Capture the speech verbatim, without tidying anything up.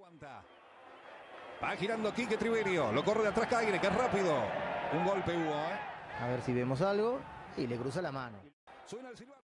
Aguanta. Va girando Quique Triverio. Lo corre de atrás Caire, que es rápido. Un golpe hubo, ¿eh? A ver si vemos algo. Y le cruza la mano. Suena el silbato.